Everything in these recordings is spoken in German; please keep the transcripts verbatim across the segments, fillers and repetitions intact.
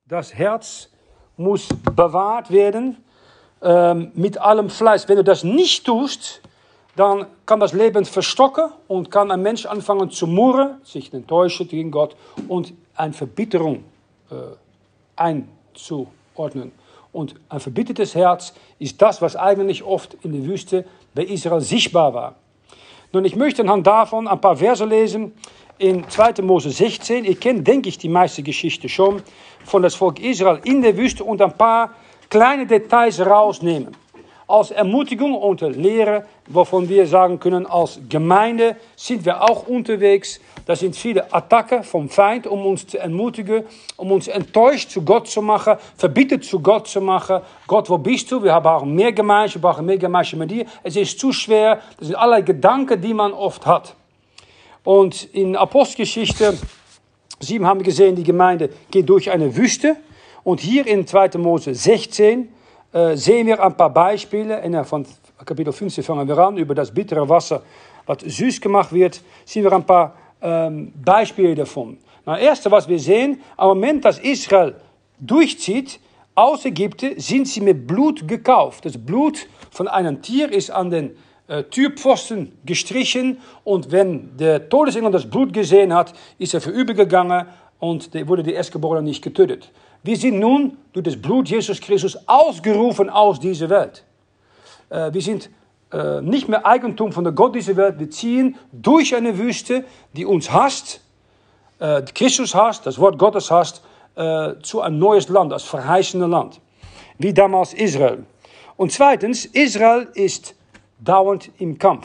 Das Herz muss bewahrt werden ähm, mit allem Fleiß. Wenn du das nicht tust, dann kann das Leben verstocken und kann ein Mensch anfangen zu murren, sich enttäuschen gegen Gott und eine Verbitterung äh, einzuordnen. Und ein verbittertes Herz ist das, was eigentlich oft in der Wüste bei Israel sichtbar war. Nun, ich möchte anhand davon ein paar Verse lesen in zweiter Mose sechzehn. Ihr kennt, denke ich, die meiste Geschichte schon von das Volk Israel in der Wüste und ein paar kleine Details rausnehmen. Als Ermutigung und Lehre, wovon wir sagen können, als Gemeinde sind wir auch unterwegs. Da sind viele Attacken vom Feind, um uns zu ermutigen, um uns enttäuscht zu Gott zu machen, verbittert zu Gott zu machen. Gott, wo bist du? Wir haben auch mehr Gemeinschaft, wir brauchen mehr Gemeinschaft mit dir. Es ist zu schwer. Das sind allerlei Gedanken, die man oft hat. Und in Apostelgeschichte sieben haben wir gesehen, die Gemeinde geht durch eine Wüste. Und hier in zweiter Mose sechzehn äh, sehen wir ein paar Beispiele. In, von Kapitel fünfzehn fangen wir an, über das bittere Wasser, was süß gemacht wird, sehen wir ein paar ähm, Beispiele davon. Das erste, was wir sehen, am Moment, dass Israel durchzieht, aus Ägypten, sind sie mit Blut gekauft. Das Blut von einem Tier ist an den äh, Türpfosten gestrichen und wenn der Todesengel das Blut gesehen hat, ist er vorübergegangen und der wurde der Erstgeborene nicht getötet. Wir sind nun durch das Blut Jesus Christus ausgerufen aus dieser Welt. Äh, wir sind äh, nicht mehr Eigentum von der Gott dieser Welt. Wir ziehen durch eine Wüste, die uns hasst, äh, Christus hasst, das Wort Gottes hasst, äh, zu ein neues Land, das verheißene Land. Wie damals Israel. Und zweitens, Israel ist dauernd im Kampf.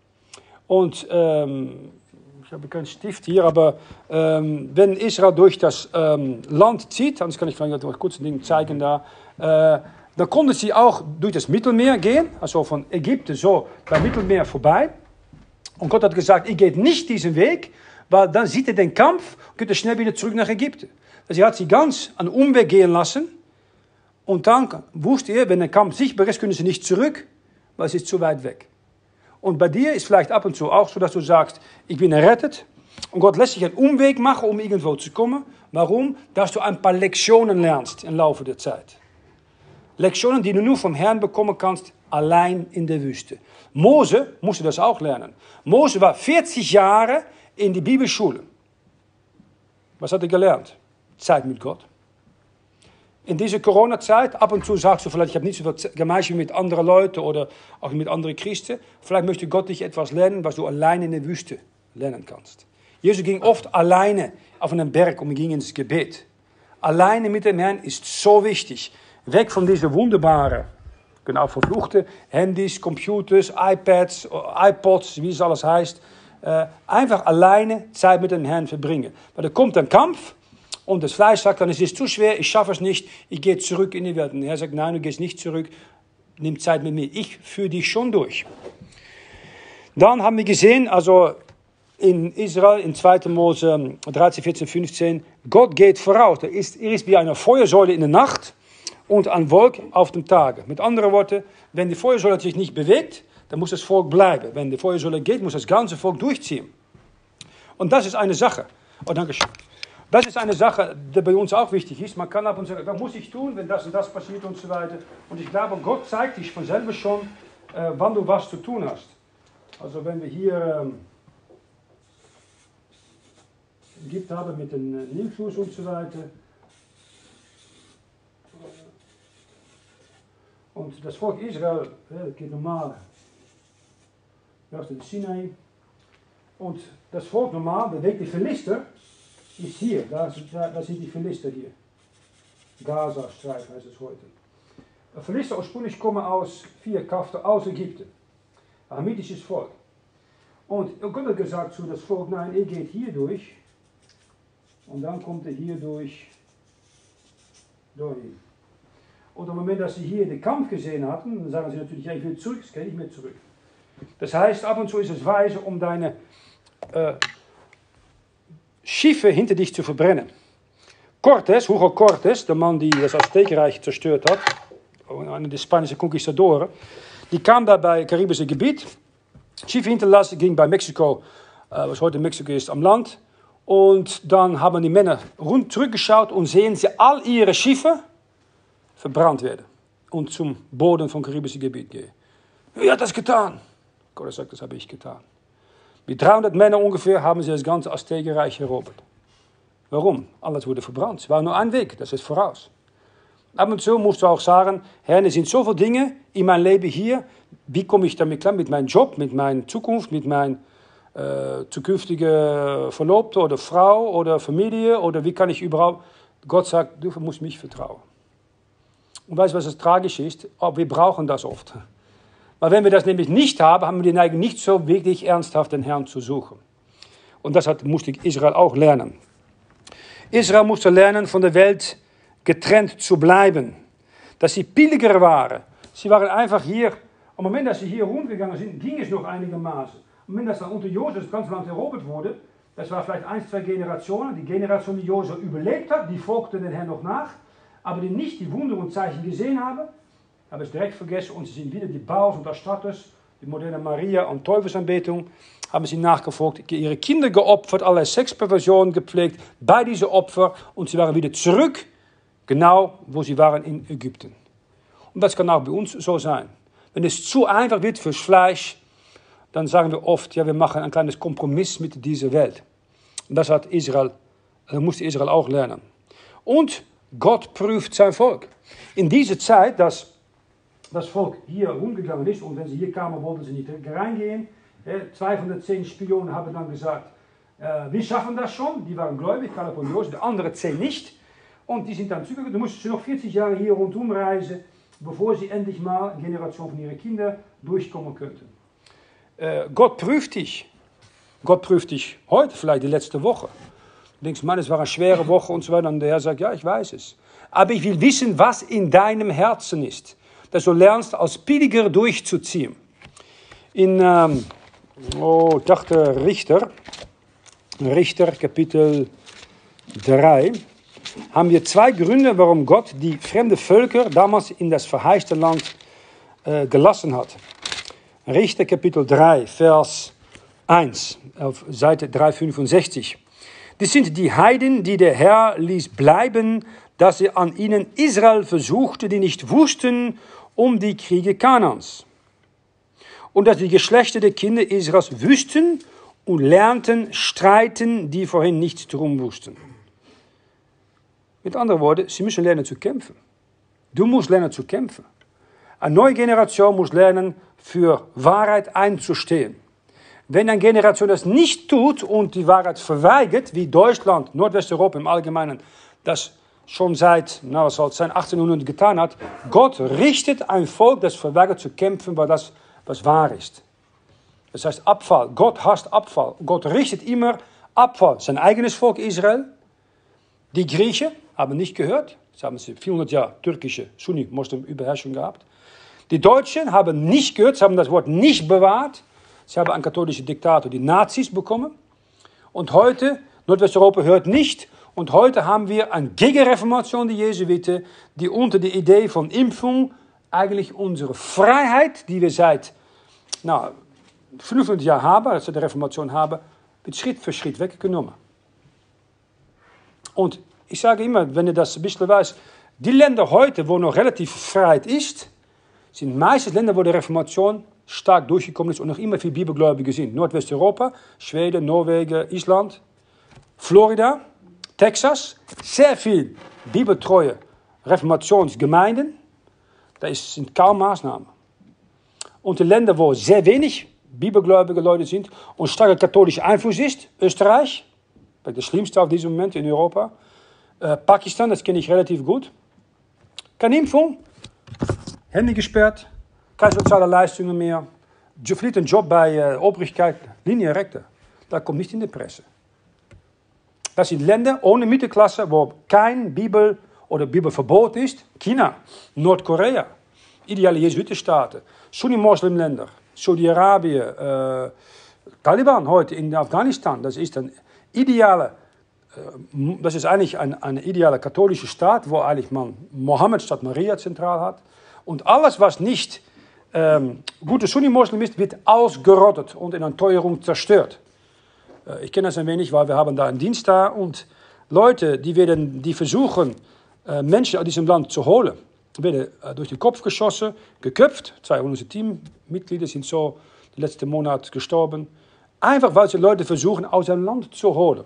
Und ähm, ich habe keinen Stift hier, aber ähm, wenn Israel durch das ähm, Land zieht, dann kann ich vielleicht noch kurz ein Ding zeigen da, äh, dann konnten sie auch durch das Mittelmeer gehen, also von Ägypten so beim Mittelmeer vorbei. Und Gott hat gesagt, ihr geht nicht diesen Weg, weil dann sieht er den Kampf und könnt ihr schnell wieder zurück nach Ägypten. Also er hat sie ganz einen Umweg gehen lassen und dann wusste er, wenn der Kampf sichtbar ist, können sie nicht zurück, weil es ist zu weit weg. Und bei dir ist vielleicht ab und zu auch so, dass du sagst, ich bin errettet und Gott lässt sich einen Umweg machen, um irgendwo zu kommen. Warum? Dass du ein paar Lektionen lernst im Laufe der Zeit. Lektionen, die du nur vom Herrn bekommen kannst, allein in der Wüste. Mose musste das auch lernen. Mose war vierzig Jahre in die Bibelschule. Was hat er gelernt? Zeit mit Gott. In dieser Corona-Zeit, ab und zu sagst du vielleicht, ich habe nicht so viel Gemeinschaft mit anderen Leuten oder auch mit anderen Christen. Vielleicht möchte Gott dich etwas lernen, was du alleine in der Wüste lernen kannst. Jesus ging oft alleine auf einen Berg und ging ins Gebet. Alleine mit dem Herrn ist so wichtig. Weg von diesen wunderbaren, genau verfluchte Handys, Computers, iPads, iPods, wie es alles heißt. Äh, einfach alleine Zeit mit dem Herrn verbringen. Weil da kommt ein Kampf. Und das Fleisch sagt dann, es ist zu schwer, ich schaffe es nicht, ich gehe zurück in die Welt. Und der Herr sagt, nein, du gehst nicht zurück, nimm Zeit mit mir, ich führe dich schon durch. Dann haben wir gesehen, also in Israel, in zweiter Mose dreizehn, vierzehn, fünfzehn, Gott geht voraus. Er ist, er ist wie eine Feuersäule in der Nacht und ein Wolk auf dem Tage. Mit anderen Worten, wenn die Feuersäule sich nicht bewegt, dann muss das Volk bleiben. Wenn die Feuersäule geht, muss das ganze Volk durchziehen. Und das ist eine Sache. Oh, danke schön. Das ist eine Sache, die bei uns auch wichtig ist. Man kann ab und zu sagen, was muss ich tun, wenn das und das passiert und so weiter. Und ich glaube, Gott zeigt dich von selber schon, äh, wann du was zu tun hast. Also wenn wir hier ähm, Ägypten haben mit dem äh, Nilfluss und so weiter. Und das Volk Israel äh, geht normal aus dem Sinai. Und das Volk normal bewegt die Philister. Ist hier, da, da, da sind die Philister hier. Gaza-Streif heißt es heute. Die Philister ursprünglich kommen aus vier Kaften aus Ägypten. Ein hamitisches Volk. Und Gott hat gesagt zu das Volk, nein, ihr geht hier durch. Und dann kommt er hier durch, dahin. Und im Moment, dass sie hier den Kampf gesehen hatten, dann sagen sie natürlich, ja, ich will zurück, es geht nicht mehr zurück. Das heißt, ab und zu ist es weise, um deine äh, Schiffe hinter dich zu verbrennen. Cortés, Hugo Cortés, der Mann, die das Aztekenreich zerstört hat, einer der spanischen Conquistadoren, die kam da bei Karibische Gebiet, Schiffe hinterlassen, ging bei Mexiko, äh, was heute Mexiko ist, am Land Und dann haben die Männer rund zurückgeschaut und sehen sie all ihre Schiffe verbrannt werden und zum Boden vom karibischen Gebiet gehen. Wer hat das getan? Gott sagt, das habe ich getan. Mit dreihundert Männern ungefähr haben sie das ganze Aztekenreich erobert. Warum? Alles wurde verbrannt. Es war nur ein Weg, das ist voraus. Ab und zu musst du auch sagen, Herr, es sind so viele Dinge in meinem Leben hier. Wie komme ich damit klar? Mit meinem Job, mit meiner Zukunft, mit meiner äh, zukünftigen Verlobte oder Frau oder Familie oder wie kann ich überhaupt... Gott sagt, du musst mich vertrauen. Und weißt du, was das Tragische ist? Oh, wir brauchen das oft. Weil wenn wir das nämlich nicht haben, haben wir die Neigung nicht so wirklich ernsthaft den Herrn zu suchen. Und das hat, musste Israel auch lernen. Israel musste lernen, von der Welt getrennt zu bleiben. Dass sie Pilger waren. Sie waren einfach hier, am Moment, dass sie hier rumgegangen sind, ging es noch einigermaßen. Am Moment, dass dann unter Josef das ganze Land erobert wurde, das war vielleicht ein, zwei Generationen. Die Generation, die Josef überlebt hat, die folgte den Herrn noch nach. Aber die nicht die Wunder und Zeichen gesehen haben, haben es direkt vergessen und sie sind wieder die Baals und Astartes, die moderne Maria und Teufelsanbetung, haben sie nachgefolgt, ihre Kinder geopfert, allerlei Sexperversionen gepflegt bei diesen Opfern und sie waren wieder zurück, genau wo sie waren in Ägypten. Und das kann auch bei uns so sein. Wenn es zu einfach wird fürs Fleisch, dann sagen wir oft, ja, wir machen ein kleines Kompromiss mit dieser Welt. Und das hat Israel, das musste Israel auch lernen. Und Gott prüft sein Volk. In dieser Zeit, dass das Volk hier rumgegangen ist und wenn sie hier kamen, wollten sie nicht reingehen. Zwei von den zehn Spionen haben dann gesagt, äh, wir schaffen das schon. Die waren gläubig, Kaleb und Josef, die anderen zehn nicht. Und die sind dann zurückgegangen. Dann mussten sie noch vierzig Jahre hier rundum reisen, bevor sie endlich mal eine Generation von ihren Kindern durchkommen könnten. Äh, Gott prüft dich. Gott prüft dich heute, vielleicht die letzte Woche. Du denkst, Mann, es war eine schwere Woche und so weiter. Und der Herr sagt, ja, ich weiß es. Aber ich will wissen, was in deinem Herzen ist. Dass du lernst, als Pilger durchzuziehen. In, ähm, oh, ich dachte Richter, Richter, Kapitel drei, haben wir zwei Gründe, warum Gott die fremden Völker damals in das verheißte Land äh, gelassen hat. Richter, Kapitel drei, Vers eins, auf Seite dreihundertfünfundsechzig. Das sind die Heiden, die der Herr ließ bleiben, dass er an ihnen Israel versuchte, die nicht wussten um die Kriege Kanaans. Und dass die Geschlechter der Kinder Israels wüssten und lernten streiten, die vorhin nichts darum wussten. Mit anderen Worten, sie müssen lernen zu kämpfen. Du musst lernen zu kämpfen. Eine neue Generation muss lernen, für Wahrheit einzustehen. Wenn eine Generation das nicht tut und die Wahrheit verweigert, wie Deutschland, Nordwesteuropa im Allgemeinen, das schon seit, na, was soll es sein, achtzehnhundert getan hat, Gott richtet ein Volk, das verweigert zu kämpfen, weil das, was wahr ist. Das heißt Abfall. Gott hasst Abfall. Gott richtet immer Abfall. Sein eigenes Volk Israel. Die Griechen haben nicht gehört. Sie haben vierhundert Jahre türkische Sunni-Moslem-Überherrschung gehabt. Die Deutschen haben nicht gehört. Sie haben das Wort nicht bewahrt. Sie haben einen katholischen Diktator, die Nazis, bekommen. Und heute, Nordwesteuropa hört nicht. Und heute haben wir eine Gegenreformation der Jesuiten, die unter der Idee von Impfung eigentlich unsere Freiheit, die wir seit na, fünfhundert Jahren haben, als wir die Reformation haben, wird Schritt für Schritt weggenommen. Und ich sage immer, wenn ihr das ein bisschen weiß, die Länder heute, wo noch relativ Freiheit ist, sind meistens Länder, wo die Reformation stark durchgekommen ist und noch immer viele Bibelgläubige sind. Nordwesteuropa, Schweden, Norwegen, Island, Florida, Texas, sehr viel bibeltreue Reformationsgemeinden. Da sind kaum Maßnahmen. Und die Länder, wo sehr wenig bibelgläubige Leute sind und starker katholischer Einfluss ist, Österreich, das schlimmste auf diesem Moment in Europa, äh, Pakistan, das kenne ich relativ gut. Keine Impfung, Hände gesperrt, keine soziale Leistungen mehr, verliert einen Job bei äh, Obrigkeit, Linie Recte. Das kommt nicht in die Presse. Das sind Länder ohne Mittelklasse, wo kein Bibel oder Bibelverbot ist. China, Nordkorea, ideale Jesuitenstaaten, Sunni-Moslem-Länder, Saudi-Arabien, äh, Taliban heute in Afghanistan. Das ist ein ideale, äh, das ist eigentlich ein, ein idealer katholischer Staat, wo eigentlich man Mohammed statt Maria zentral hat. Und alles, was nicht ähm, gute Sunni-Moslem ist, wird ausgerottet und in einer Teuerung zerstört. Äh, ich kenne das ein wenig, weil wir haben da einen Dienst da und Leute, die, werden, die versuchen, äh, Menschen aus diesem Land zu holen, werden äh, durch den Kopf geschossen, geköpft. Zwei unserer Teammitglieder sind so letzten Monat gestorben. Einfach, weil sie Leute versuchen, aus dem Land zu holen.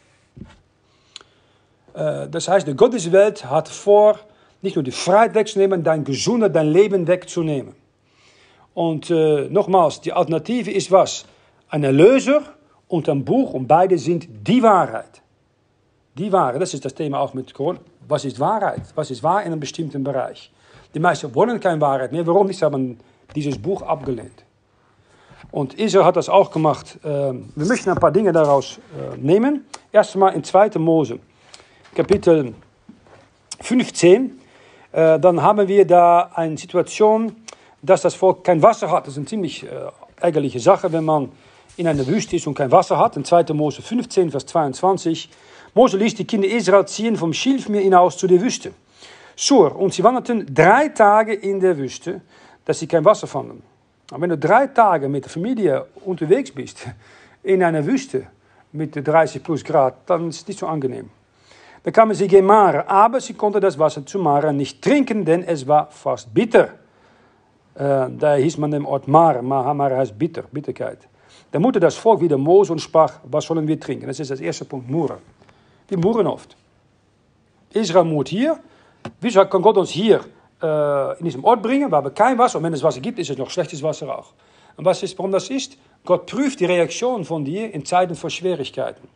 Äh, das heißt, der Gott dieser Welt hat vor, nicht nur die Freiheit wegzunehmen, dein Gesundheit, dein Leben wegzunehmen. Und äh, nochmals, die Alternative ist was? Ein Erlöser und ein Buch und beide sind die Wahrheit. Die Wahrheit, das ist das Thema auch mit Corona. Was ist Wahrheit? Was ist wahr in einem bestimmten Bereich? Die meisten wollen keine Wahrheit mehr. Warum nicht? Sie haben dieses Buch abgelehnt. Und Israel hat das auch gemacht. Wir möchten ein paar Dinge daraus nehmen. Erstmal in zweite Mose, Kapitel fünfzehn. Dann haben wir da eine Situation, dass das Volk kein Wasser hat. Das ist eine ziemlich ärgerliche Sache, wenn man in einer Wüste ist und kein Wasser hat. In zweite Mose fünfzehn, Vers zweiundzwanzig. Mose ließ die Kinder Israel ziehen vom Schilfmeer hinaus zu der Wüste. Sur, und sie wanderten drei Tage in der Wüste, dass sie kein Wasser fanden. Aber wenn du drei Tage mit der Familie unterwegs bist, in einer Wüste mit dreißig plus Grad, dann ist es nicht so angenehm. Dann kamen sie gegen Mara, aber sie konnten das Wasser zu Mara nicht trinken, denn es war fast bitter. Äh, daher hieß man den Ort Mara. Mara heißt bitter, Bitterkeit. Dann mutte das Volk wieder Mose und sprach, was sollen wir trinken? Das ist das erste Punkt, Murren. Wir murren oft. Israel murrt hier. Wieso kann Gott uns hier äh, in diesem Ort bringen, waar wir kein Wasser, und wenn es Wasser gibt, ist es noch schlechtes Wasser auch. Und was ist, warum das ist? Gott prüft die Reaktion von dir in Zeiten von Schwierigkeiten.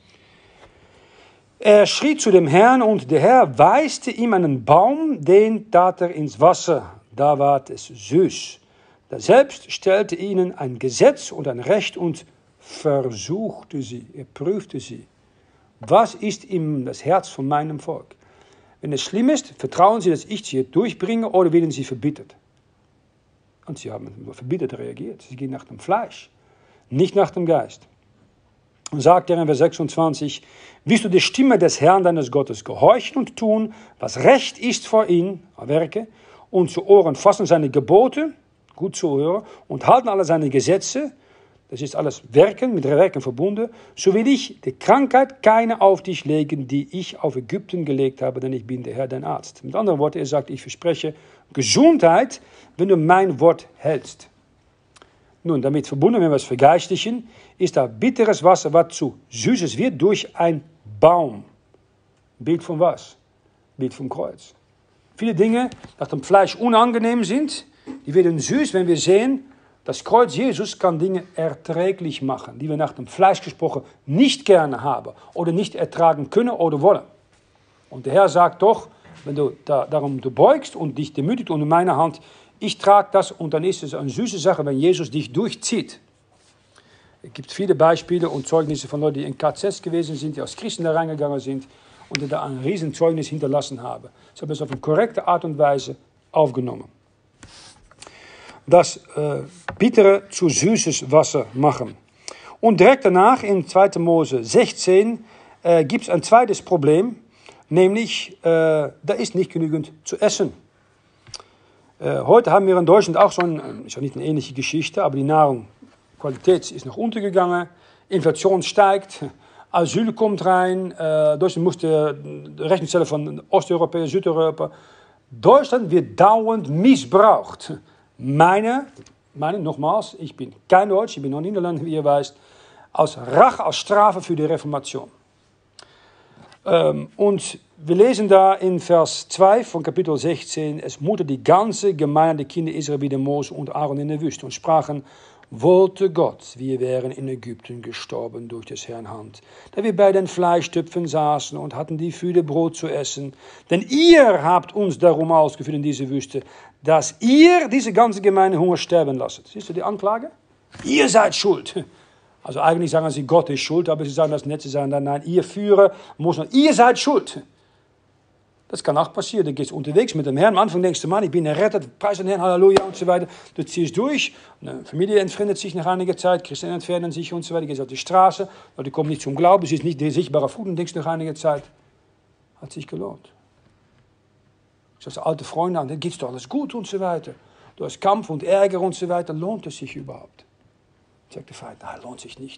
Er schrie zu dem Herrn und der Herr weiste ihm einen Baum, den tat er ins Wasser. Da ward es süß. Da selbst stellte ihnen ein Gesetz und ein Recht und versuchte sie, er prüfte sie. Was ist ihm das Herz von meinem Volk? Wenn es schlimm ist, vertrauen sie, dass ich sie durchbringe, oder werden sie verbittert? Und sie haben verbittert reagiert. Sie gehen nach dem Fleisch, nicht nach dem Geist. Und sagt er in Vers sechsundzwanzig, willst du die Stimme des Herrn deines Gottes gehorchen und tun, was recht ist vor ihm, werke, und zu Ohren fassen seine Gebote, gut zu hören, und halten alle seine Gesetze, das ist alles Werken, mit Werken verbunden, so will ich die Krankheit keine auf dich legen, die ich auf Ägypten gelegt habe, denn ich bin der Herr, dein Arzt. Mit anderen Worten, er sagt, ich verspreche Gesundheit, wenn du mein Wort hältst. Nun, damit verbunden, wenn wir es vergeistlichen, ist da bitteres Wasser, was zu Süßes wird, durch ein Baum. Bild von was? Bild vom Kreuz. Viele Dinge, die nach dem Fleisch unangenehm sind, die werden süß, wenn wir sehen, das Kreuz Jesus kann Dinge erträglich machen, die wir nach dem Fleisch gesprochen nicht gerne haben oder nicht ertragen können oder wollen. Und der Herr sagt doch, wenn du da, darum du beugst und dich demütigt unter meiner Hand, ich trage das, und dann ist es eine süße Sache, wenn Jesus dich durchzieht. Es gibt viele Beispiele und Zeugnisse von Leuten, die in K Z gewesen sind, die als Christen da reingegangen sind und die da ein Riesenzeugnis hinterlassen haben. Sie haben es auf eine korrekte Art und Weise aufgenommen. Das äh, bittere zu süßes Wasser machen. Und direkt danach, in zweite Mose sechzehn, äh, gibt es ein zweites Problem, nämlich, äh, da ist nicht genügend zu essen. Äh, heute haben wir in Deutschland auch so ein, ist ja nicht eine ähnliche Geschichte, aber die Nahrungsqualität ist nach unten gegangen, Inflation steigt, Asyl kommt rein, äh, Deutschland musste Rechnung stellen von Osteuropa, Südeuropa. Deutschland wird dauernd missbraucht. Meine, meine, nochmals, ich bin kein Deutsch, ich bin noch Niederländer, wie ihr weißt, als Rache, als Strafe für die Reformation. Ähm, und wir lesen da in Vers zwei von Kapitel sechzehn, es mutte die ganze Gemeinde der Kinder Israel wieder Mose und Aaron in der Wüste und sprachen, wollte Gott, wir wären in Ägypten gestorben durch des Herrn Hand, da wir bei den Fleischtöpfen saßen und hatten die Fühle Brot zu essen. Denn ihr habt uns darum ausgeführt in diese Wüste, dass ihr diese ganze Gemeinde Hunger sterben lasst. Siehst du die Anklage? Ihr seid schuld. Also eigentlich sagen sie, Gott ist schuld, aber sie sagen das nicht, sie sagen dann, nein, ihr Führer muss noch, ihr seid schuld. Das kann auch passieren. Du gehst unterwegs mit dem Herrn. Am Anfang denkst du, Mann, ich bin errettet, preis den Herrn, Halleluja und so weiter. Du ziehst durch, eine Familie entfremdet sich nach einiger Zeit, Christen entfernen sich und so weiter. Du gehst auf die Straße, du kommst nicht zum Glauben, es ist nicht der sichtbare Frucht und denkst nach einiger Zeit, hat sich gelohnt. Ich sage alte Freunde an, dann geht's doch alles gut und so weiter. Du hast Kampf und Ärger und so weiter, lohnt es sich überhaupt? Sagt der Feind, nein, lohnt sich nicht.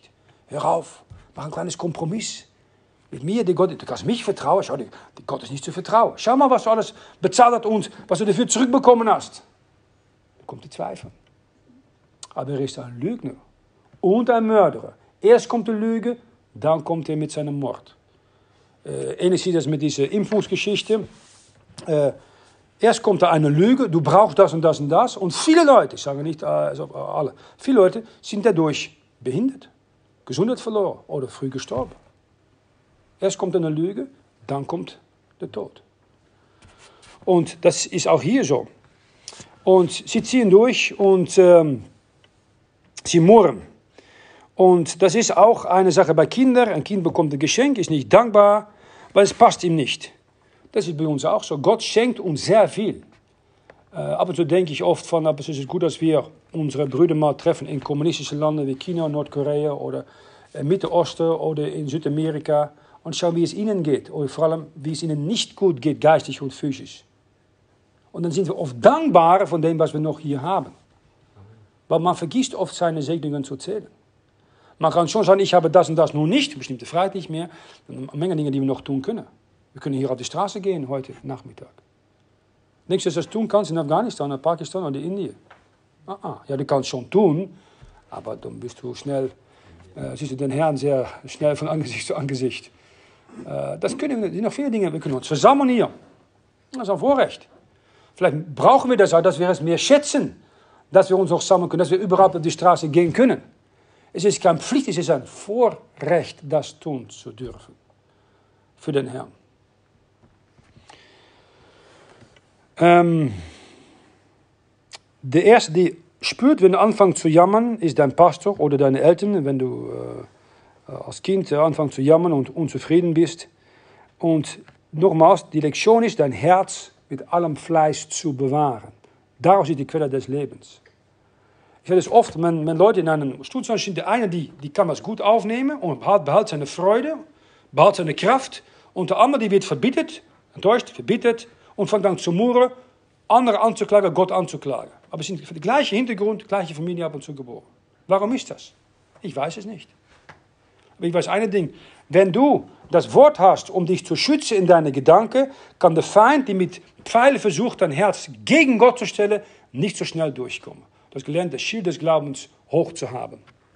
hör auf, mach ein kleines Kompromiss. Mit mir, die Gott, du kannst mich vertrauen. Schau, die, die Gott ist nicht zu vertrauen. Schau mal, was du alles bezahlt hat und was du dafür zurückbekommen hast. Dann kommt die Zweifel. Aber er ist ein Lügner und ein Mörderer. Erst kommt die Lüge, dann kommt er mit seinem Mord. Äh, ähnlich sieht das mit dieser Impfungsgeschichte. Äh, erst kommt da eine Lüge, du brauchst das und das und das. Und viele Leute, ich sage nicht also alle, viele Leute sind dadurch behindert, Gesundheit verloren oder früh gestorben. Erst kommt eine Lüge, dann kommt der Tod. Und das ist auch hier so. Und sie ziehen durch und ähm, sie murren. Und das ist auch eine Sache bei Kindern. Ein Kind bekommt ein Geschenk, ist nicht dankbar, weil es passt ihm nicht. Das ist bei uns auch so. Gott schenkt uns sehr viel. Äh, ab und zu denke ich oft von, aber es ist gut, dass wir unsere Brüder mal treffen in kommunistischen Landen wie China, Nordkorea oder äh, Mitte-Osten oder in Südamerika. Und schauen, wie es ihnen geht. Oder vor allem, wie es ihnen nicht gut geht, geistig und physisch. Und dann sind wir oft dankbar von dem, was wir noch hier haben. Weil man vergisst oft, seine Segnungen zu zählen. Man kann schon sagen, ich habe das und das nun nicht, bestimmte Freiheit nicht mehr. Eine Menge Dinge, die wir noch tun können. Wir können hier auf die Straße gehen heute Nachmittag. Denkst du, dass du das tun kannst in Afghanistan, in Pakistan oder in Indien? Ah, ah. Ja, du kannst schon tun, aber dann bist du schnell, äh, siehst du den Herrn sehr schnell von Angesicht zu Angesicht. Das können wir, sind noch viele Dinge, wir können uns versammeln hier. Das ist ein Vorrecht. Vielleicht brauchen wir das auch, dass wir es mehr schätzen, dass wir uns noch sammeln können, dass wir überhaupt auf die Straße gehen können. Es ist keine Pflicht, es ist ein Vorrecht, das tun zu dürfen. Für den Herrn. Ähm, der Erste, der spürt, wenn du anfängst zu jammern, ist dein Pastor oder deine Eltern, wenn du äh, als Kind anfangen zu jammern und unzufrieden bist. Und nochmals, die Lektion ist, dein Herz mit allem Fleiß zu bewahren. Daraus ist die Quelle des Lebens. Ich sehe das oft, wenn, wenn Leute in einem Studium sind, der eine, die, die kann das gut aufnehmen und behält, behält seine Freude, behält seine Kraft. Und der andere, die wird verbittert, enttäuscht, verbittert und fängt an zu murren, andere anzuklagen, Gott anzuklagen. Aber sie sind für den gleichen Hintergrund, gleiche Familie ab und zu geboren. Warum ist das? Ich weiß es nicht. Aber ich weiß ein Ding, wenn du das Wort hast, um dich zu schützen in deine Gedanken, kann der Feind, die mit Pfeilen versucht, dein Herz gegen Gott zu stellen, nicht so schnell durchkommen. Du hast gelernt, das Schild des Glaubens hoch zu haben.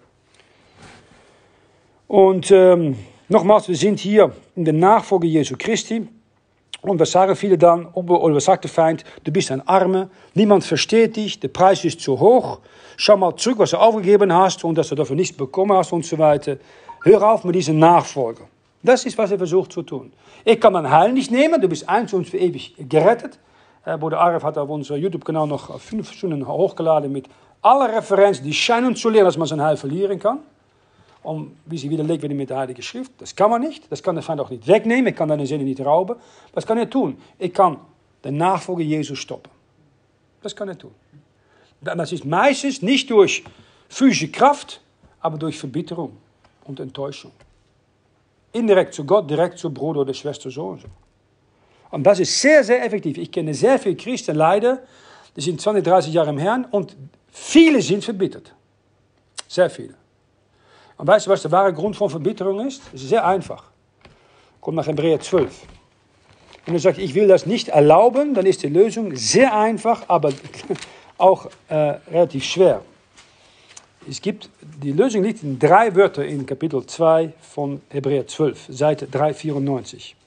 Und ähm, nochmals, wir sind hier in der Nachfolge Jesu Christi. Und was sagen viele dann, oder was sagt der Feind, du bist ein Arme, niemand versteht dich, der Preis ist zu hoch. Schau mal zurück, was du aufgegeben hast und dass du dafür nichts bekommen hast und so weiter. Hör auf mit diesen Nachfolger. Das ist, was er versucht zu tun. Ich kann mein Heil nicht nehmen, du bist eins und für ewig gerettet. Äh, Bruder Arif hat auf unserem YouTube-Kanaal noch fünf Stunden hochgeladen mit alle Referenzen, die scheinen zu lehren, dass man sein Heil verlieren kann. Um, wie sie widerlegt werden mit der Heiligen Schrift. Das kann man nicht, das kann der Feind auch nicht wegnehmen, ich kann deine Seele nicht rauben. Was kann er tun? Ich kann den Nachfolger Jesus stoppen. Das kann er tun. Das ist meistens nicht durch physische Kraft, aber durch Verbitterung und Enttäuschung. Indirekt zu Gott, direkt zu Bruder oder Schwester, so und so. Und das ist sehr, sehr effektiv. Ich kenne sehr viele Christen, leider, die sind zwanzig, dreißig Jahre im Herrn und viele sind verbittert. Sehr viele. Und weißt du, was der wahre Grund von Verbitterung ist? Es ist sehr einfach. Kommt nach Hebräer zwölf. Wenn du sagst, ich will das nicht erlauben, dann ist die Lösung sehr einfach, aber auch äh, relativ schwer. Es gibt, die Lösung liegt in drei Wörtern in Kapitel zwei von Hebräer zwölf, Seite dreihundertvierundneunzig.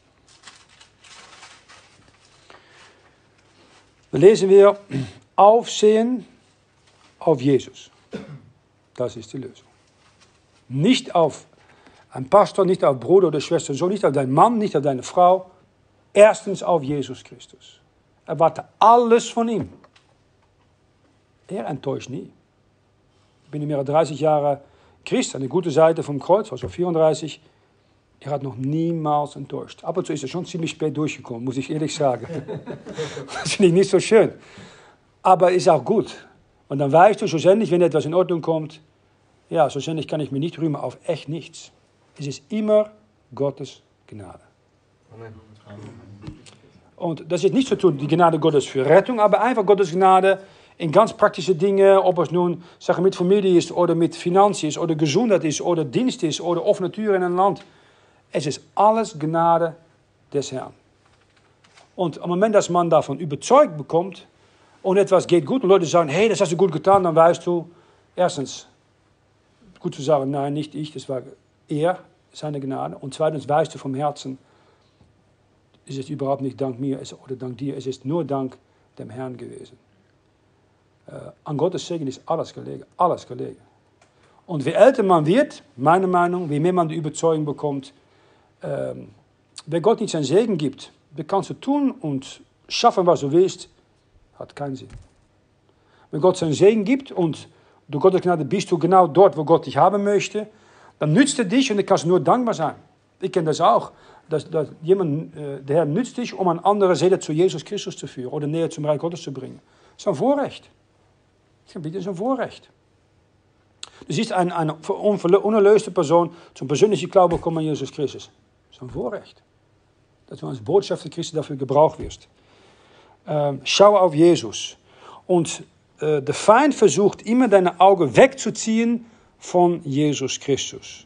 Da lesen wir, Aufsehen auf Jesus. Das ist die Lösung. Nicht auf einen Pastor, nicht auf Bruder oder Schwester, so nicht auf deinen Mann, nicht auf deine Frau. Erstens auf Jesus Christus. Erwarte alles von ihm. Er enttäuscht nie. Ich bin mehr als dreißig Jahre Christ, an der guten Seite vom Kreuz, also vierunddreißig. Er hat noch niemals enttäuscht. Ab und zu ist er schon ziemlich spät durchgekommen, muss ich ehrlich sagen. Das finde ich nicht so schön. Aber ist auch gut. Und dann weißt du schlussendlich, wenn etwas in Ordnung kommt, ja, schlussendlich kann ich mich nicht rühmen auf echt nichts. Es ist immer Gottes Gnade. Amen. Und das ist nicht so tun, die Gnade Gottes für Rettung, aber einfach Gottes Gnade in ganz praktische Dinge, ob es nun sagen, mit Familie ist oder mit Finanzen ist oder Gesundheit ist oder Dienst ist oder offene Türen in ein Land. Es ist alles Gnade des Herrn. Und am Moment, dass man davon überzeugt bekommt und etwas geht gut und Leute sagen, hey, das hast du gut getan, dann weißt du, erstens, gut zu sagen, nein, nicht ich, das war er, seine Gnade. Und zweitens weißt du vom Herzen, es ist überhaupt nicht dank mir oder dank dir, es ist nur dank dem Herrn gewesen. Äh, an Gottes Segen ist alles gelegen, alles gelegen. Und wie älter man wird, meine Meinung, wie mehr man die Überzeugung bekommt, äh, wenn Gott nicht seinen Segen gibt, dann kannst du tun und schaffen, was du willst, hat keinen Sinn. Wenn Gott seinen Segen gibt und durch Gottes Gnade bist du genau dort, wo Gott dich haben möchte, dann nützt er dich und dann kannst du nur dankbar sein. Ich kenne das auch. Dass, dass jemand, äh, der Herr nützt dich, um eine andere Seele zu Jesus Christus zu führen oder näher zum Reich Gottes zu bringen. Das ist ein Vorrecht. Das ist ein Vorrecht. Du siehst eine, eine unerlöste Person zum persönlichen Glauben kommen an Jesus Christus. Das ist ein Vorrecht. Dass du als Botschafter Christi dafür gebraucht wirst. Ähm, schau auf Jesus. Und äh, der Feind versucht immer deine Augen wegzuziehen von Jesus Christus.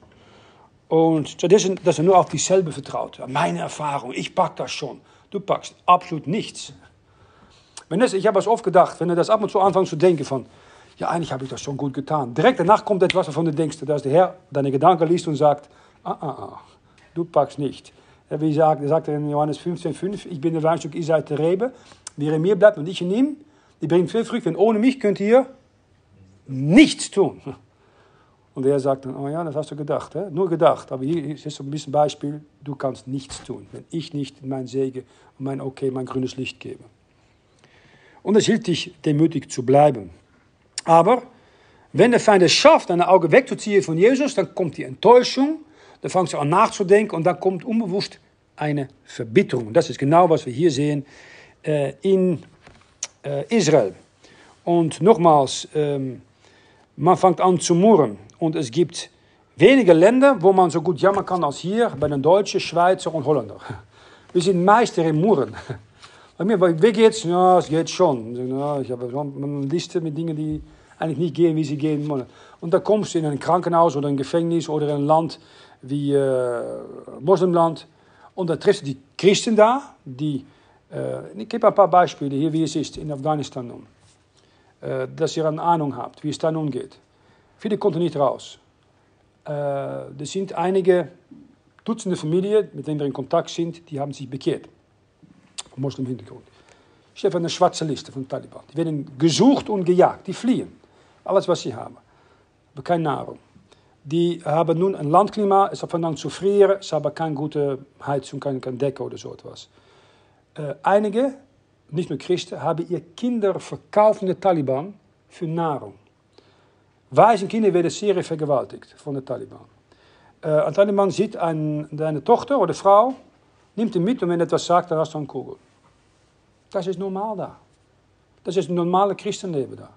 Und stattdessen, dass er nur auf dich selber vertraut. Meine Erfahrung, ich pack das schon. Du packst absolut nichts. Wenn das, ich habe es oft gedacht, wenn du das ab und zu anfängst zu denken von, ja, eigentlich habe ich das schon gut getan. Direkt danach kommt etwas, wovon du denkst, dass der Herr deine Gedanken liest und sagt, ah, ah, ah, du packst nicht. Wie sagt, sagt er in Johannes fünfzehn fünf, ich bin der Weinstock, ihr seid der Rebe. Wer in mir bleibt und ich in ihm, die bringt viel Frucht. Und ohne mich könnt ihr nichts tun. Und er sagt dann, oh ja, das hast du gedacht, hè? Nur gedacht. Aber hier ist so ein bisschen Beispiel, du kannst nichts tun, wenn ich nicht mein Segen und mein Okay, mein grünes Licht gebe. Und es hilft dich, demütig zu bleiben. Aber wenn der Feind es schafft, deine Augen wegzuziehen von Jesus, dann kommt die Enttäuschung, dann fängst du an nachzudenken und dann kommt unbewusst eine Verbitterung. Das ist genau, was wir hier sehen äh, in äh, Israel. Und nochmals, ähm, man fängt an zu murren. Und es gibt wenige Länder, wo man so gut jammern kann als hier, bei den Deutschen, Schweizer und Holländer. Wir sind Meister im Murren. Bei mir, wie geht's? Ja, es geht schon. Ja, ich habe eine Liste mit Dingen, die eigentlich nicht gehen, wie sie gehen wollen. Und dann kommst du in ein Krankenhaus oder ein Gefängnis oder in ein Land wie äh, Moslemland. Und dann triffst du die Christen da, die, äh, ich gebe ein paar Beispiele hier, wie es ist in Afghanistan nun. Äh, dass ihr eine Ahnung habt, wie es da nun geht. Viele konnten nicht raus. Äh, er sind einige Dutzende Familien, mit denen wir in Kontakt sind, die haben sich bekehrt. Moslem-Hintergrund. Steht auf einer schwarzen Liste von Taliban. Die werden gesucht und gejagt. Die fliehen. Alles, was sie haben. Aber keine Nahrung. Die haben nun ein Landklima, es hat verdammt zu frieren, sie haben keine gute Heizung, keine, keine Decke oder so etwas. Äh, einige, nicht nur Christen, haben ihre Kinder verkauft an die Taliban für Nahrung. Weise Kinder werden sehr vergewaltigt von den Taliban. Äh, ein Taliban sieht ein, deine Tochter oder Frau, nimmt ihn mit und wenn er etwas sagt, dann hast du eine Kugel. Das ist normaal da. Das ist ein normales Christenleben da.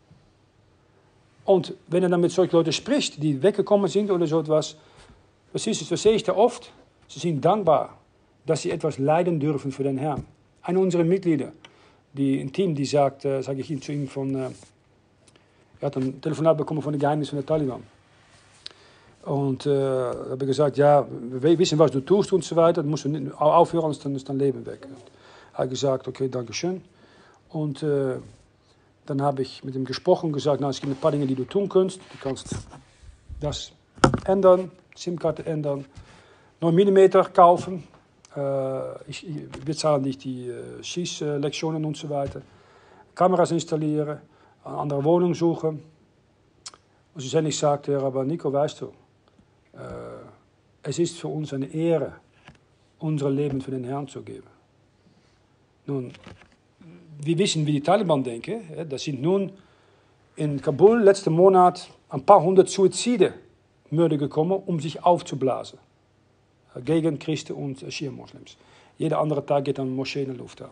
Und wenn er dann mit solchen Leuten spricht, die weggekommen sind oder so etwas, was ist es, das sehe ich da oft, sie sind dankbar, dass sie etwas leiden dürfen für den Herrn. Einer unserer Mitglieder, die ein Team, die sagt, äh, sage ich ihm zu ihm von, äh, er hat ein Telefonat bekommen von den Geheimnissen der Taliban. Und äh, habe gesagt, ja, wir wissen, was du tust und so weiter, dann musst du nicht aufhören, sonst dann ist dein Leben weg. Er hat gesagt, okay, danke schön. Und äh, dann habe ich mit ihm gesprochen und gesagt, na, es gibt ein paar Dinge, die du tun kannst. Du kannst das ändern, SIM-Karte ändern, neun Millimeter kaufen. Äh, ich, wir zahlen nicht die äh, Schießlektionen und so weiter. Kameras installieren, eine andere Wohnung suchen. Und schlussendlich sagte er, aber Nico, weißt du, äh, es ist für uns eine Ehre, unser Leben für den Herrn zu geben. Nun, wir wissen, wie die Taliban denken. Das sind nun in Kabul letzten Monat ein paar hundert Suizide-Mörder gekommen, um sich aufzublasen. Gegen Christen und Schia-Moslems. Jeder andere Tag geht dann Moschee in der Luft an.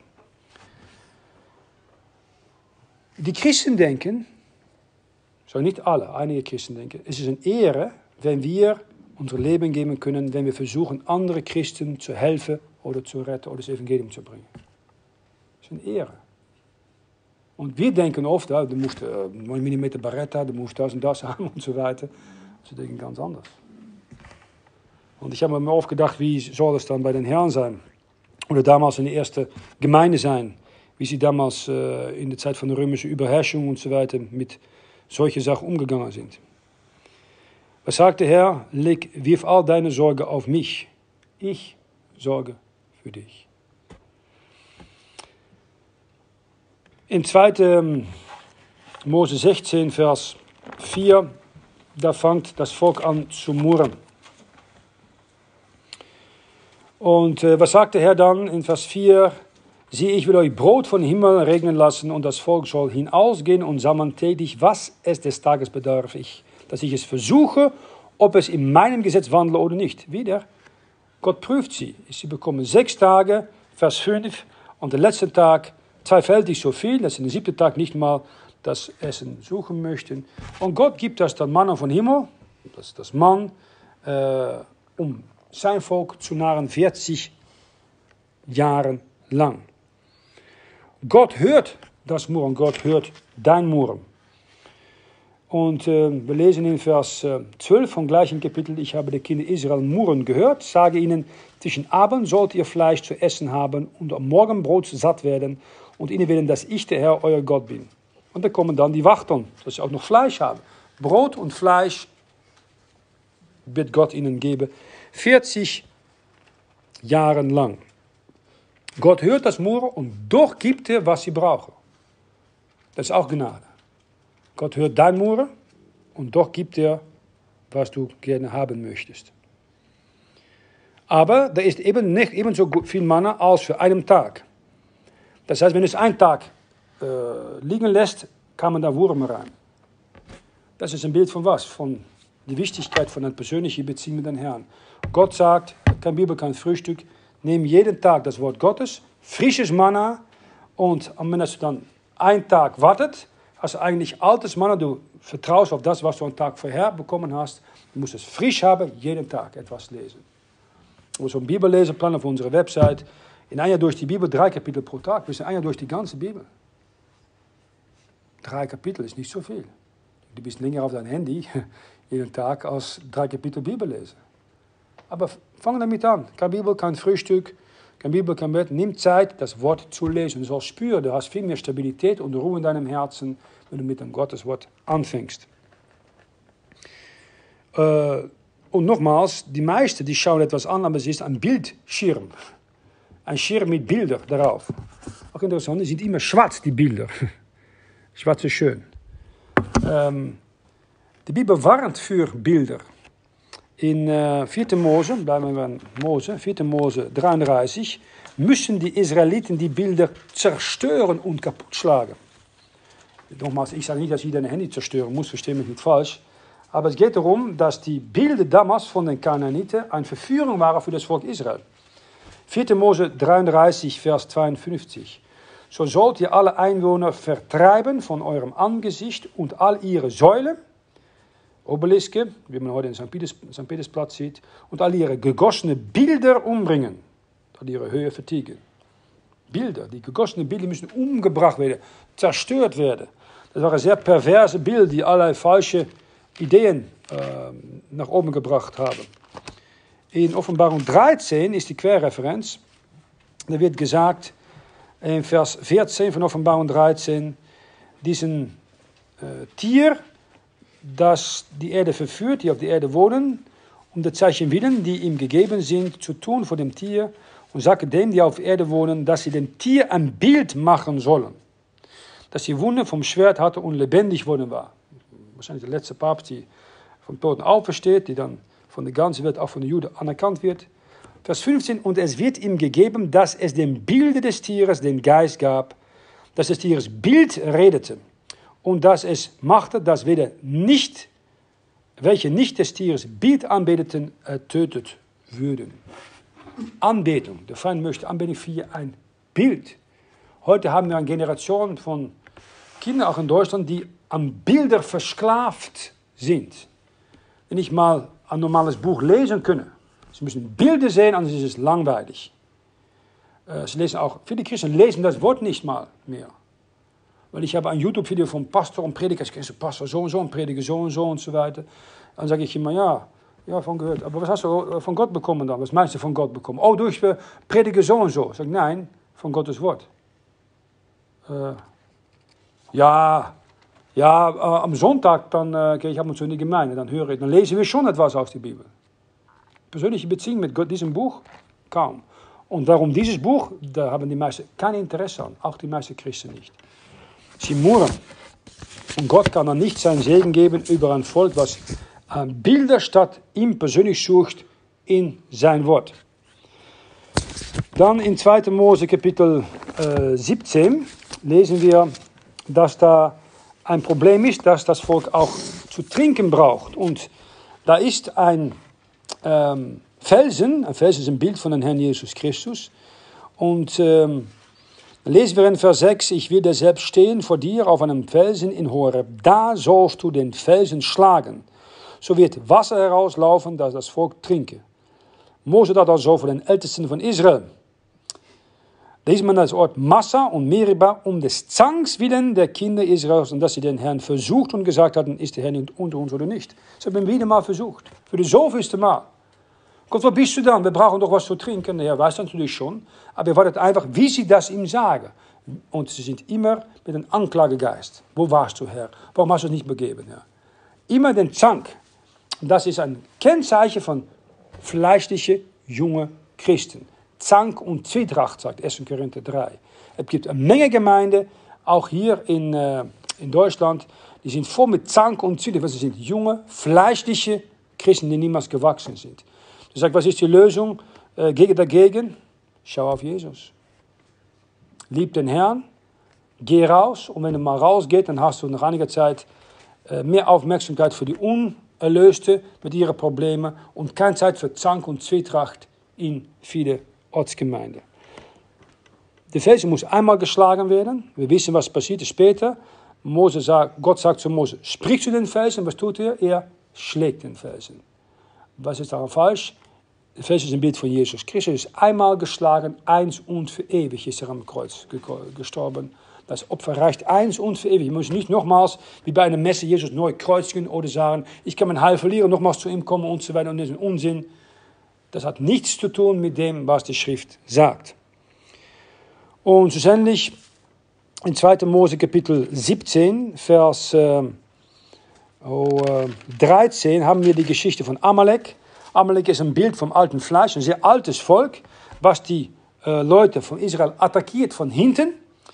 Die Christen denken, so nicht alle, einige Christen denken, es ist eine Ehre, wenn wir unser Leben geben können, wenn wir versuchen, andere Christen zu helfen oder zu retten oder das Evangelium zu bringen. Das ist eine Ehre. Und wir denken oft, ja, du musst äh, neun Millimeter Beretta, du musst das und das haben und so weiter. Sie denken ganz anders. Und ich habe mir oft gedacht, wie soll es dann bei den Herren sein? Oder damals in der ersten Gemeinde sein, wie sie damals äh, in der Zeit von der römischen Überherrschung und so weiter mit solchen Sachen umgegangen sind. Was sagt der Herr? Leg, wirf all deine Sorge auf mich. Ich sorge für dich. In zweiten Mose sechzehn, Vers vier, da fängt das Volk an zu murren. Und äh, was sagt der Herr dann in Vers vier? Siehe, ich will euch Brot vom Himmel regnen lassen, und das Volk soll hinausgehen und sammeln täglich, was es des Tages bedarf ich, dass ich es versuche, ob es in meinem Gesetz wandle oder nicht. Wieder, Gott prüft sie. Sie bekommen sechs Tage, Vers fünf, und den letzten Tag zweifältig so viel, dass sie den siebten Tag nicht mal das Essen suchen möchten. Und Gott gibt das dann Manna vom Himmel, das ist das Mann, äh, um sein Volk zu nahren, vierzig Jahre lang. Gott hört das Murren, Gott hört dein Murren. Und äh, wir lesen in Vers äh, zwölf vom gleichen Kapitel, ich habe die Kinder Israel murren gehört, sage ihnen, zwischen Abend sollt ihr Fleisch zu essen haben und am Morgen Brot satt werden und ihnen werden, dass ich der Herr, euer Gott bin. Und da kommen dann die Wachteln, dass sie auch noch Fleisch haben. Brot und Fleisch wird Gott ihnen geben, vierzig Jahre lang. Gott hört das Murren und doch gibt er, was sie brauchen. Das ist auch Gnade. Gott hört dein Murren und doch gibt er, was du gerne haben möchtest. Aber da ist eben nicht ebenso viel Manna als für einen Tag. Das heißt, wenn es einen Tag äh, liegen lässt, kann man da Würmer rein. Das ist ein Bild von was? Von der Wichtigkeit von einer persönlichen Beziehung mit dem Herrn. Gott sagt, kein Bibel, kein Frühstück, nimm jeden Tag das Wort Gottes, frisches Manna, und wenn du dann einen Tag wartet, hast du eigentlich altes Manna, du vertraust auf das, was du einen Tag vorher bekommen hast, du musst es frisch haben, jeden Tag etwas lesen. Wir haben so einen Bibelleseplan auf unserer Website, in ein Jahr durch die Bibel, drei Kapitel pro Tag, wir sind ein Jahr durch die ganze Bibel. Drei Kapitel ist nicht so viel. Du bist länger auf dein Handy jeden Tag als drei Kapitel Bibel lesen. Aber fang damit an. Kein Bibel, kein Frühstück, kein Bibel, kein Bett. Nimm Zeit, das Wort zu lesen. Du sollst spüren, du hast viel mehr Stabilität und Ruhe in deinem Herzen, wenn du mit dem Gotteswort anfängst. Äh, und nochmals, die meisten, die schauen etwas an, aber es ist ein Bildschirm. Ein Schirm mit Bildern darauf. Auch interessant, die sind immer schwarz, die Bilder. Schwarz ist schön. Ähm, die Bibel warnt für Bilder. In äh, vierten Mose, bleiben wir in Mose, vierten Mose dreiunddreißig, müssen die Israeliten die Bilder zerstören und kaputt schlagen. Nochmals, ich sage nicht, dass jeder ein Handy zerstören muss, verstehe mich nicht falsch. Aber es geht darum, dass die Bilder damals von den Kanaaniten eine Verführung waren für das Volk Israel. vierten Mose dreiunddreißig, Vers zweiundfünfzig. So sollt ihr alle Einwohner vertreiben von eurem Angesicht und all ihre Säulen, Obeliske, wie man heute in Sankt Peters, Sankt Petersplatz sieht, und all ihre gegossene Bilder umbringen, all ihre Höhe vertilgen. Bilder, die gegossenen Bilder müssen umgebracht werden, zerstört werden. Das waren sehr perverse Bilder, die allerlei falsche Ideen äh, nach oben gebracht haben. In Offenbarung dreizehn ist die Querreferenz, da wird gesagt, in Vers vierzehn von Offenbarung dreizehn, diesen äh, Tier, das die Erde verführt, die auf der Erde wohnen, um die Zeichen willen, die ihm gegeben sind, zu tun vor dem Tier, und sagte denen, die auf der Erde wohnen, dass sie dem Tier ein Bild machen sollen, dass sie Wunden vom Schwert hatte und lebendig worden war. Wahrscheinlich der letzte Papst, die vom Toten aufersteht, die dann von der ganzen Welt, auch von den Juden, anerkannt wird. Vers fünfzehn, und es wird ihm gegeben, dass es dem Bilde des Tieres den Geist gab, dass des Tieres Bild redete, und dass es machte, dass weder nicht, welche nicht des Tieres Bild anbeteten, ertötet würden. Anbetung. Der Feind möchte Anbetung für ein Bild. Heute haben wir eine Generation von Kindern, auch in Deutschland, die an Bilder versklavt sind. Die nicht mal ein normales Buch lesen können. Sie müssen Bilder sehen, anders ist es langweilig. Sie lesen auch, viele Christen lesen das Wort nicht mal mehr. Weil ich habe ein YouTube-Video vom Pastor und Prediger, ich kenne so Pastor so und so und Prediger so und so und so weiter. Dann sage ich immer, ja, ja, von gehört. Aber was hast du von Gott bekommen dann? Was meinst du von Gott bekommen? Oh, durch Prediger so und so. Ich sage, nein, von Gottes Wort. Äh, ja, ja, äh, am Sonntag dann äh, gehe ich ab und zu in die Gemeinde, dann höre ich, dann lesen wir schon etwas aus der Bibel. Persönliche Beziehung mit Gott, diesem Buch, kaum. Und darum dieses Buch, da haben die meisten kein Interesse an, auch die meisten Christen nicht. Sie murren. Und Gott kann dann nicht seinen Segen geben über ein Volk, was äh, Bilder statt ihm persönlich sucht in sein Wort. Dann in zweiter Mose Kapitel äh, siebzehn lesen wir, dass da ein Problem ist, dass das Volk auch zu trinken braucht. Und da ist ein ähm, Felsen, ein Felsen ist ein Bild von dem Herrn Jesus Christus. Und ähm, lesen wir in Vers sechs, ich will dir selbst stehen vor dir auf einem Felsen in Horeb. Da sollst du den Felsen schlagen. So wird Wasser herauslaufen, dass das Volk trinke. Mose dat also voor den Ältesten von Israel. Leest man das Ort Massa und Meriba um des Zanks willen der Kinder Israels und dass sie den Herrn versucht und gesagt hatten, ist der Herr nicht unter uns oder nicht. Sie haben ihn wieder mal versucht. Für das zoveelste Mal. Gott, wo bist du dann? Wir brauchen doch was zu trinken. Der Herr weiß natürlich schon. Aber er wartet einfach, wie sie das ihm sagen. Und sie sind immer mit einem Anklagegeist. Wo warst du, Herr? Warum hast du es nicht begeben, Herr? Immer den Zank. Und das ist ein Kennzeichen von fleischlichen, jungen Christen. Zank und Zwietracht, sagt erster Korinther drei. Es gibt eine Menge Gemeinden, auch hier in, äh, in Deutschland, die sind voll mit Zank und Zwietracht. Das sind junge, fleischliche Christen, die niemals gewachsen sind. Du sagst, was ist die Lösung äh, gegen dagegen? Schau auf Jesus. Lieb den Herrn, geh raus und wenn du mal rausgehst, dann hast du nach einiger Zeit äh, mehr Aufmerksamkeit für die Unerlöste mit ihren Problemen und keine Zeit für Zank und Zwietracht in viele Ortsgemeinde. Der Felsen muss einmal geschlagen werden. Wir wissen, was passiert später. Mose sagt, Gott sagt zu Mose, sprich zu den Felsen. Was tut er? Er schlägt den Felsen. Was ist daran falsch? Der Felsen ist ein Bild von Jesus Christus. Er ist einmal geschlagen, eins und für ewig ist er am Kreuz gestorben. Das Opfer reicht eins und für ewig. Ich muss nicht nochmals, wie bei einer Messe, Jesus neu kreuzigen oder sagen, ich kann mein Heil verlieren, nochmals zu ihm kommen und so weiter. Und das ist ein Unsinn. Das hat nichts zu tun mit dem, was die Schrift sagt. Und schlussendlich in zweiter Mose Kapitel siebzehn, Vers äh, oh, äh, dreizehn haben wir die Geschichte von Amalek. Amalek ist ein Bild vom alten Fleisch, ein sehr altes Volk, was die äh, Leute von Israel attackiert von hinten.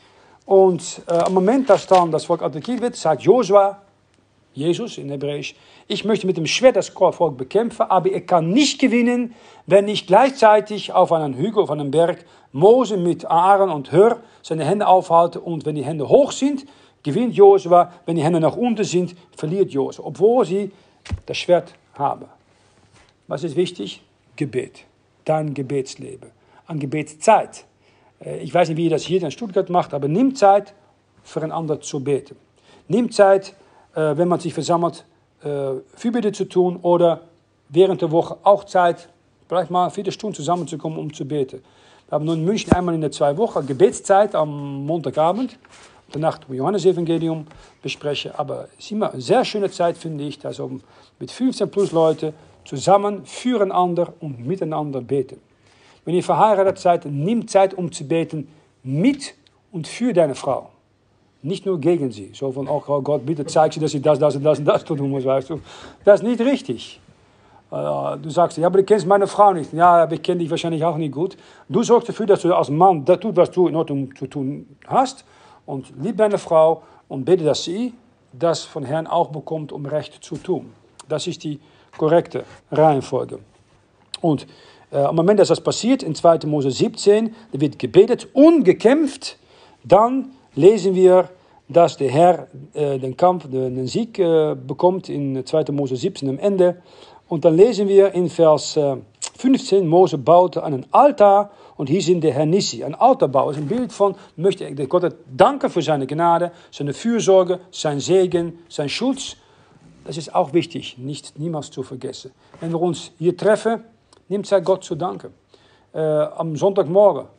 Und äh, am Moment, dass dann das Volk attackiert wird, sagt Josua, Jesus in Hebräisch, ich möchte mit dem Schwert das Volk bekämpfen, aber er kann nicht gewinnen, wenn ich gleichzeitig auf einem Hügel, auf einem Berg, Mose mit Aaron und Hur seine Hände aufhalte und wenn die Hände hoch sind, gewinnt Josua, wenn die Hände nach unten sind, verliert Josua, obwohl sie das Schwert haben. Was ist wichtig? Gebet, dein Gebetsleben, an Gebetszeit. Ich weiß nicht, wie ihr das hier in Stuttgart macht, aber nimm Zeit, für einander zu beten. Nimm Zeit, wenn man sich versammelt, Fürbitte zu tun oder während der Woche auch Zeit, vielleicht mal vier Stunden zusammenzukommen, um zu beten. Wir haben nun in München einmal in der zwei Wochen Gebetszeit am Montagabend, danach das Johannesevangelium besprechen, aber es ist immer eine sehr schöne Zeit, finde ich, also mit fünfzehn plus Leute zusammen füreinander und miteinander beten. Wenn ihr verheiratet seid, nimm Zeit, um zu beten mit und für deine Frau. Nicht nur gegen sie. So von, oh Gott, bitte zeig sie, dass sie das, das und das und das tun muss, weißt du. Das ist nicht richtig. Uh, du sagst, ja, aber du kennst meine Frau nicht. Ja, aber ich kenne dich wahrscheinlich auch nicht gut. Du sorgst dafür, dass du als Mann das tut, was du in Ordnung zu tun hast. Und lieb deine Frau und bete, dass sie das von Herrn auch bekommt, um Recht zu tun. Das ist die korrekte Reihenfolge. Und äh, am Moment, dass das passiert, in zweiter Mose siebzehn, da wird gebetet und gekämpft, dann lesen wir, dass der Herr äh, den Kampf, den Sieg äh, bekommt in zweiter Mose siebzehn am Ende. Und dann lesen wir in Vers äh, fünfzehn, Mose baute einen Altar und hier sind der Herr Nissi. Ein Altarbau ist ein Bild von, möchte Gott danken für seine Gnade, seine Fürsorge, sein Segen, sein Schutz. Das ist auch wichtig, nicht niemals zu vergessen. Wenn wir uns hier treffen, nimmt Zeit, Gott zu danken. Äh, am Sonntagmorgen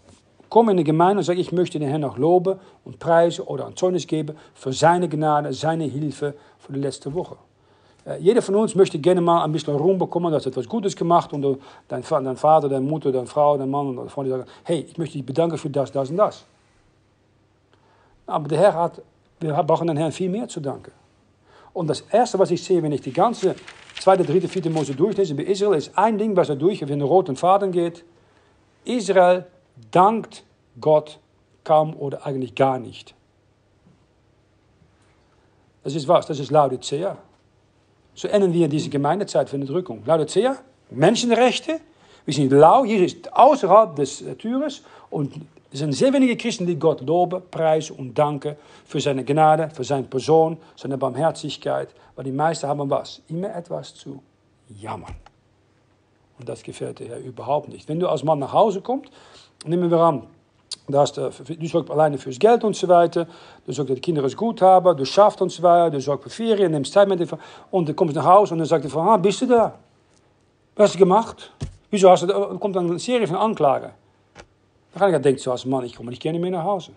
komme in die Gemeinde und sage, ich möchte den Herrn noch loben und preisen oder ein Zeugnis geben für seine Gnade, seine Hilfe für die letzte Woche. Äh, jeder von uns möchte gerne mal ein bisschen Ruhm bekommen, dass er etwas Gutes gemacht und du, dein, dein Vater, deine Mutter, deine Frau, dein Mann oder Freunde sagen, hey, ich möchte dich bedanken für das, das und das. Aber der Herr hat, wir brauchen den Herrn viel mehr zu danken. Und das Erste, was ich sehe, wenn ich die ganze zweite, dritte, vierte Mose durchlese bei Israel, ist ein Ding, was er durch, wenn der roten Faden geht. Israel dankt Gott kaum oder eigentlich gar nicht. Das ist was? Das ist Laodicea. So enden wir in diese Gemeindezeit von der Drückung. Laodicea, Menschenrechte. Wir sind lau, hier ist außerhalb des Türes und es sind sehr wenige Christen, die Gott loben, preisen und danken für seine Gnade, für seine Person, seine Barmherzigkeit. Weil die meisten haben was? Immer etwas zu jammern. Und das gefällt dir ja überhaupt nicht. Wenn du als Mann nach Hause kommst, nehmen wir an, du, hast, du sorgst alleine fürs Geld und so weiter, du sorgst, dass die Kinder es gut haben, du schaffst und so weiter, du sorgst für Ferien, nimmst Zeit mit dir und du kommst nach Hause und dann sagt er von, ah, bist du da? Was hast du gemacht? Wieso hast du da? Kommt dann eine Serie von Anklagen. Dan ga ik denken zoals Mann, ich komme nicht gerne mehr nach Hause.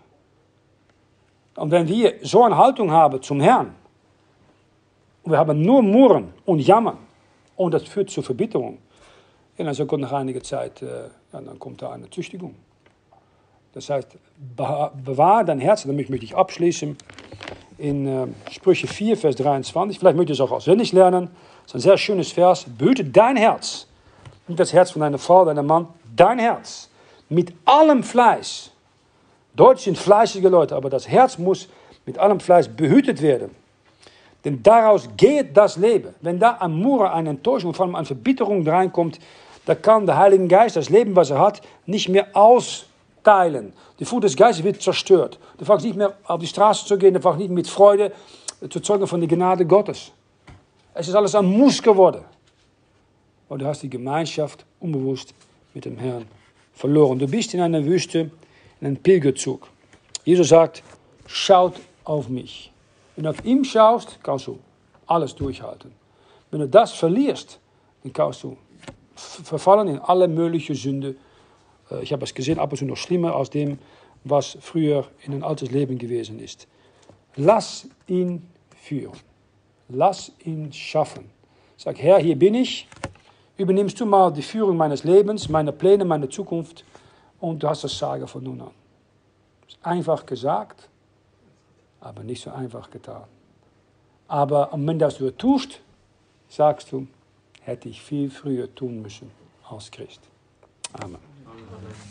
Und wenn wir so eine Haltung haben zum Herrn, und wir haben nur Murren und Jammern, und das führt zur Verbitterung, ja, dann kommt nach einiger Zeit, äh, ja, dann kommt da eine Züchtigung. Das heißt, bewahre dein Herz, damit möchte ich abschließen, in äh, Sprüche vier, Vers dreiundzwanzig, vielleicht möchtet ihr es auch auswendig lernen, das ist ein sehr schönes Vers, behüte dein Herz, nicht das Herz von deiner Frau, deinem Mann, dein Herz. Mit allem Fleiß. Deutsch sind fleißige Leute, aber das Herz muss mit allem Fleiß behütet werden. Denn daraus geht das Leben. Wenn da ein Murren, eine Enttäuschung, vor allem eine Verbitterung reinkommt, da kann der Heilige Geist das Leben, was er hat, nicht mehr austeilen. Die Frucht des Geistes wird zerstört. Du fängst nicht mehr auf die Straße zu gehen, du fängst nicht mit Freude zu zeugen von der Gnade Gottes. Es ist alles ein Muss geworden. Aber du hast die Gemeinschaft unbewusst mit dem Herrn verloren. Du bist in einer Wüste, in einem Pilgerzug. Jesus sagt, schaut auf mich. Wenn du auf ihn schaust, kannst du alles durchhalten. Wenn du das verlierst, dann kannst du verfallen in alle möglichen Sünden. Ich habe es gesehen, ab und zu noch schlimmer als dem, was früher in ein altes Leben gewesen ist. Lass ihn führen. Lass ihn schaffen. Sag, Herr, hier bin ich. Übernimmst du mal die Führung meines Lebens, meine Pläne, meine Zukunft und du hast das Sagen von nun an. Das ist einfach gesagt, aber nicht so einfach getan. Aber wenn das du tust, sagst du, hätte ich viel früher tun müssen als Christ. Amen.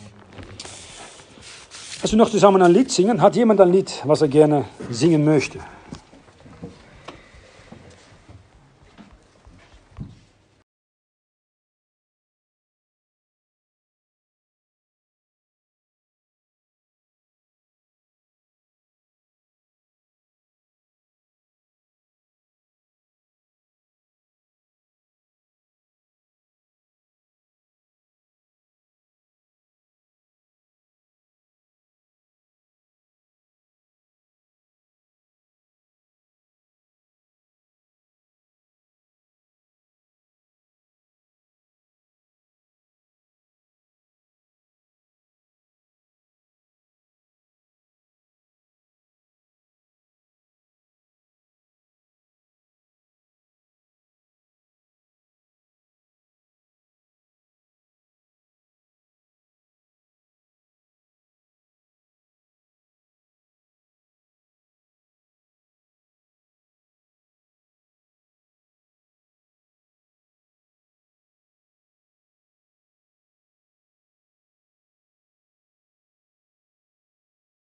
Als wir noch zusammen ein Lied singen, hat jemand ein Lied, was er gerne singen möchte?